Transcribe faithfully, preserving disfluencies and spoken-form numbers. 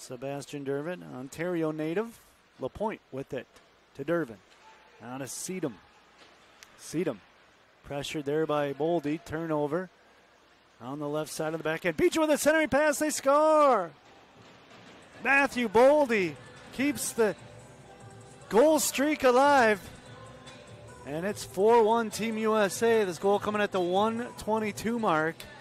Sebastian Dervin, Ontario native. LaPointe with it to Dervin. Now to Seedham. Seedham pressured there by Boldy. Turnover on the left side of the back end. Beecher with a centering pass. They score. Matthew Boldy keeps the goal streak alive. And it's four one Team U S A. This goal coming at the one twenty-two mark.